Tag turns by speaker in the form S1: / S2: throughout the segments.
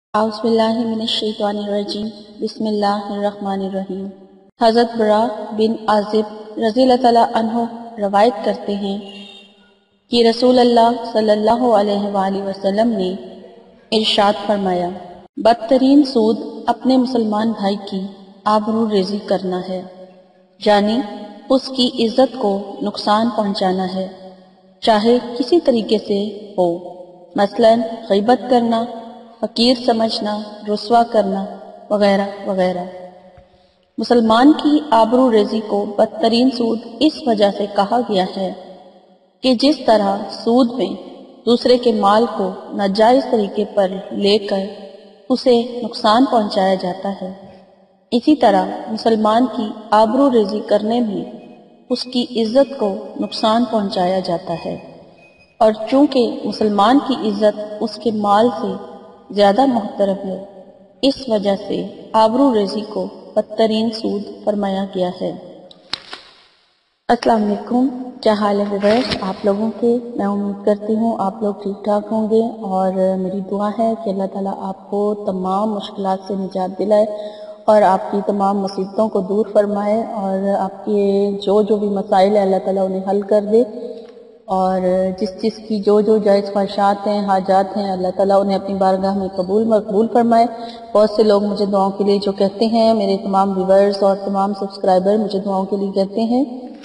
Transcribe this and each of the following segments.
S1: اعوذ باللہ من الشیطان الرجیم بسم اللہ الرحمن الرحیم۔ حضرت برا بن عازب رضی اللہ تعالیٰ عنہ روایت کرتے ہیں کہ رسول اللہ صلی اللہ علیہ وآلہ وسلم نے ارشاد فرمایا، بدترین سود اپنے مسلمان بھائی کی آبرو ریزی کرنا ہے، یعنی اس کی عزت کو نقصان پہنچانا ہے، چاہے کسی طریقے سے ہو، مثلاً غیبت کرنا، فقیر سمجھنا، رسوا کرنا وغیرہ وغیرہ۔ مسلمان کی آبرو ریزی کو بدترین سود اس وجہ سے کہا گیا ہے کہ جس طرح سود میں دوسرے کے مال کو ناجائز طریقے پر لے کر اسے نقصان پہنچایا جاتا ہے، اسی طرح مسلمان کی آبرو ریزی کرنے میں اس کی عزت کو نقصان پہنچایا جاتا ہے، اور چونکہ مسلمان کی عزت اس کے مال سے زیادہ محترم ہے، اس وجہ سے آبرو ریزی کو بدترین سود فرمایا گیا ہے۔ السلام علیکم، کیا حال ہے ویورز آپ لوگوں کے؟ میں امید کرتی ہوں آپ لوگ ٹھیک ٹھاک ہوں گے، اور میری دعا ہے کہ اللہ تعالیٰ آپ کو تمام مشکلات سے نجات دلائے اور آپ کی تمام مصیبتوں کو دور فرمائے، اور آپ کے جو بھی مسائل ہیں اللہ تعالیٰ انہیں حل کر دے، اور جس کی جو جائز خواہشات ہیں، حاجات ہیں، اللہ تعالیٰ انہیں اپنی بارگاہ میں مقبول فرمائے۔ بہت سے لوگ مجھے دعاؤں کے لیے جو کہتے ہیں، میرے تمام ویورز اور تمام سبسکرائبر مجھے دعاؤں کے لیے کہتے ہیں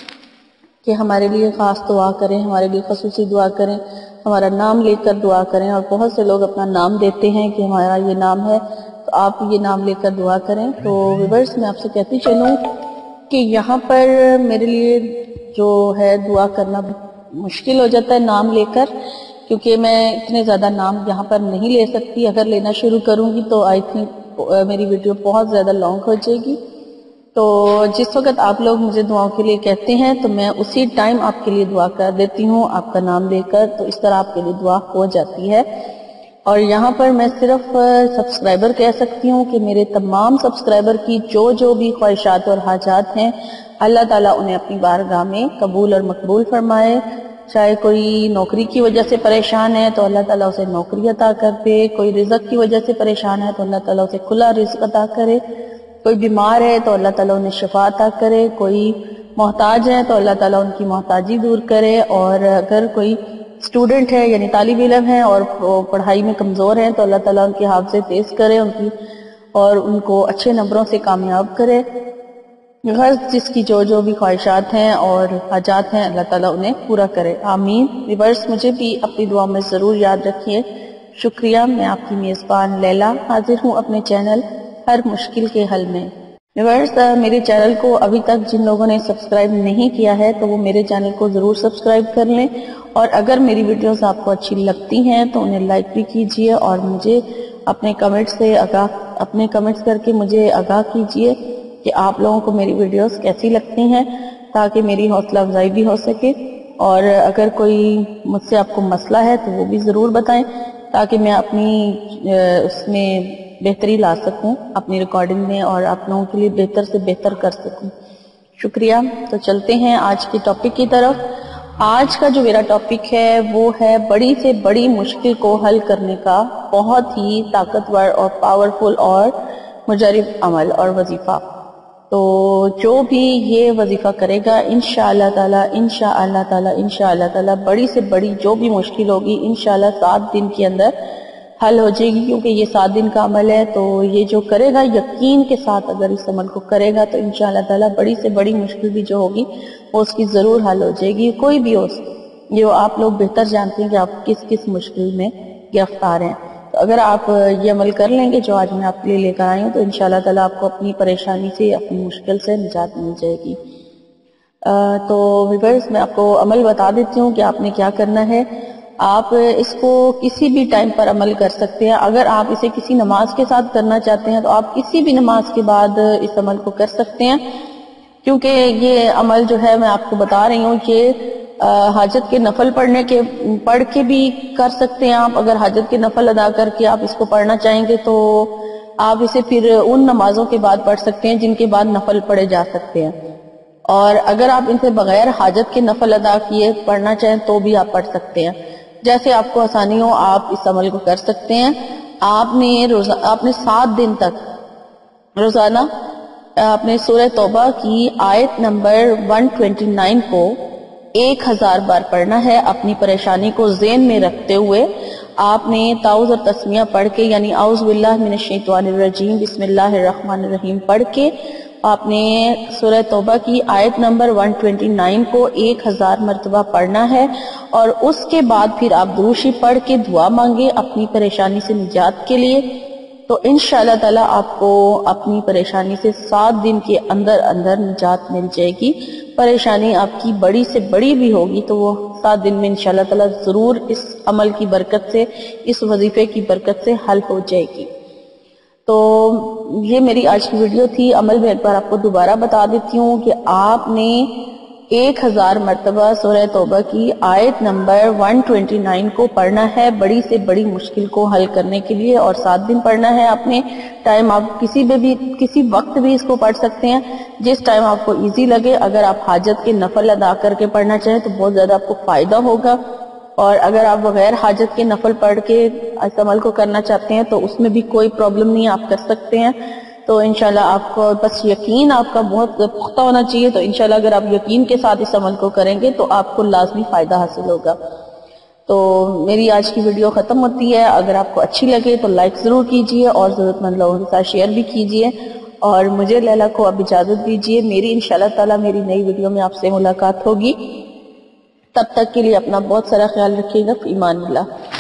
S1: کہ ہمارے لیے خاص دعا کریں، ہمارے لیے خصوصی دعا کریں، ہمارا نام لے کر دعا کریں، اور بہت سے لوگ اپنا نام دیتے ہیں کہ ہمارا یہ نام ہے، تو آپ یہ نام لے کر دعا کریں۔ تو ویورز میں آپ سے کہتی چلوں کہ یہاں پر میرے لیے جو ہے دعا کرنا مشکل ہو جاتا ہے نام لے کر، کیونکہ میں اتنے زیادہ نام یہاں پر نہیں لے سکتی۔ اگر لینا شروع کروں گی تو آئی تھنک میری ویڈیو بہت زیادہ لانگ ہو جائے گی، تو جس وقت آپ لوگ مجھے دعاؤں کے لیے کہتے ہیں تو میں اسی ٹائم آپ کے لیے دعا کر دیتی ہوں آپ کا نام لے کر، تو اس طرح آپ کے لیے دعا ہو جاتی ہے۔ اور یہاں پر میں صرف سبسکرائبر کہہ سکتی ہوں کہ میرے تمام سبسکرائبر کی جو بھی خواہشات اور حاجات ہیں اللہ تعالیٰ انہیں اپنی بارگاہ میں قبول اور مقبول فرمائے۔ چاہے کوئی نوکری کی وجہ سے پریشان ہے تو اللہ تعالیٰ اسے نوکری عطا کر دے، کوئی رزق کی وجہ سے پریشان ہے تو اللہ تعالیٰ اسے کھلا رزق عطا کرے، کوئی بیمار ہے تو اللہ تعالیٰ انہیں شفا عطا کرے، کوئی محتاج ہے تو اللہ تعالیٰ ان کی محتاجی دور کرے، اور اگر کوئی اسٹوڈنٹ ہے یعنی طالب علم ہے اور پڑھائی میں کمزور ہیں تو اللہ تعالیٰ ان کے حافظے تیز کرے اور ان کو اچھے نمبروں سے کامیاب کرے۔ غرض جس کی جو بھی خواہشات ہیں اور حاجات ہیں اللہ تعالیٰ انہیں پورا کرے، آمین۔ ویورز مجھے بھی اپنی دعا میں ضرور یاد رکھیے۔ شکریہ۔ میں آپ کی میزبان لیلا حاضر ہوں اپنے چینل ہر مشکل کے حل میں۔ ویورز میرے چینل کو ابھی تک جن لوگوں نے سبسکرائب نہیں کیا ہے تو وہ میرے چینل کو ضرور سبسکرائب کر لیں، اور اگر میری ویڈیوز آپ کو اچھی لگتی ہیں تو انہیں لائک بھی کیجئے، اور مجھے اپنے کمنٹس کر کے مجھے آگاہ کیجئے کہ آپ لوگوں کو میری ویڈیوز کیسی لگتی ہیں، تاکہ میری حوصلہ افزائی بھی ہو سکے، اور اگر کوئی مجھ سے آپ کو مسئلہ ہے تو وہ بھی ضرور بتائیں تاکہ میں اپنی اس میں بہتری لا سکوں اپنی ریکارڈنگ میں، اور آپ لوگوں کے لیے بہتر سے بہتر کر سکوں۔ شکریہ۔ تو چلتے ہیں آج کے ٹاپک کی طرف۔ آج کا جو میرا ٹاپک ہے وہ ہے بڑی سے بڑی مشکل کو حل کرنے کا بہت ہی طاقتور اور پاورفل اور مجرب عمل اور وظیفہ۔ تو جو بھی یہ وظیفہ کرے گا انشاءاللہ تعالی بڑی سے بڑی جو بھی مشکل ہوگی انشاءاللہ 7 دن کے اندر حل ہو جائے گی، کیونکہ یہ 7 دن کا عمل ہے۔ تو یہ جو کرے گا یقین کے ساتھ اگر اس عمل کو کرے گا تو انشاءاللہ تعالی بڑی سے بڑی مشکل بھی جو ہوگی وہ اس کی ضرور حل ہو جائے گی، کوئی بھی ہو۔ یہ آپ لوگ بہتر جانتے ہیں کہ آپ کس مشکل میں گرفتار ہیں۔ تو اگر آپ یہ عمل کر لیں گے جو آج میں آپ کے لیے لے کر آئی ہوں تو انشاءاللہ تعالی آپ کو اپنی پریشانی سے، اپنی مشکل سے نجات مل جائے گی۔ تو ویورز میں آپ کو عمل بتا دیتی ہوں کہ آپ نے کیا کرنا ہے۔ آپ اس کو کسی بھی ٹائم پر عمل کر سکتے ہیں۔ اگر آپ اسے کسی نماز کے ساتھ کرنا چاہتے ہیں تو آپ کسی بھی نماز کے بعد اس عمل کو کر سکتے ہیں، کیونکہ یہ عمل جو ہے میں آپ کو بتا رہی ہوں کہ حاجت کے نفل پڑھ کے بھی کر سکتے ہیں آپ۔ اگر حاجت کے نفل ادا کر کے آپ اس کو پڑھنا چاہیں گے تو آپ اسے پھر ان نمازوں کے بعد پڑھ سکتے ہیں جن کے بعد نفل پڑھے جا سکتے ہیں، اور اگر آپ ان سے بغیر حاجت کے نفل ادا کیے پڑھنا چاہیں تو بھی آپ پڑھ سکتے ہیں، جیسے آپ کو آسانی ہو آپ اس عمل کو کر سکتے ہیں۔ آپ نے 7 دن تک روزانہ اپنے سورہ توبہ کی آیت نمبر 129 کو 1000 بار پڑھنا ہے. اپنی پریشانی کو ذہن میں رکھتے ہوئے آپ نے تعوذ اور تسمیہ پڑھ کے، یعنی اعوذ باللہ من الشیطان الرجیم بسم اللہ الرحمن الرحیم پڑھ کے آپ نے سورہ توبہ کی آیت نمبر 129 کو 1000 مرتبہ پڑھنا ہے. اور اس کے بعد پھر آپ درود شریف پڑھ کے دعا مانگے اپنی پریشانی سے نجات کے لیے. تو انشاءاللہ تعالی آپ کو اپنی پریشانی سے 7 دن کے اندر اندر نجات مل جائے گی. پریشانی آپ کی بڑی سے بڑی بھی ہوگی تو وہ 7 دن میں انشاءاللہ تعالی ضرور اس عمل کی برکت سے، اس وظیفے کی برکت سے حل ہو جائے گی. تو یہ میری آج کی ویڈیو تھی. عمل میں ایک بار آپ کو دوبارہ بتا دیتی ہوں کہ آپ نے 1000 مرتبہ سورہ توبہ کی آیت نمبر 129 کو پڑھنا ہے بڑی سے بڑی مشکل کو حل کرنے کے لیے، اور 7 دن پڑھنا ہے. آپ نے ٹائم آپ کسی وقت بھی اس کو پڑھ سکتے ہیں، جس ٹائم آپ کو ایزی لگے. اگر آپ حاجت کے نفل ادا کر کے پڑھنا چاہیں تو بہت زیادہ آپ کو فائدہ ہوگا، اور اگر آپ بغیر حاجت کے نفل پڑھ کے اس عمل کو کرنا چاہتے ہیں تو اس میں بھی کوئی پرابلم نہیں، آپ کر سکتے ہیں. تو انشاءاللہ آپ کو بس یقین آپ کا بہت پختہ ہونا چاہیے. تو انشاءاللہ اگر آپ یقین کے ساتھ اس عمل کو کریں گے تو آپ کو لازمی فائدہ حاصل ہوگا. تو میری آج کی ویڈیو ختم ہوتی ہے. اگر آپ کو اچھی لگے تو لائک ضرور کیجئے اور ضرورت مند لوگوں کے ساتھ شیئر بھی کیجئے. اور مجھے لیلا کو اب اجازت دیجئے. میری انشاءاللہ تعالی میری نئی ویڈیو میں آپ سے ملاقات ہوگی. تب تک کے لیے اپنا بہت سارا خیال رکھیے گا. فی امان اللہ.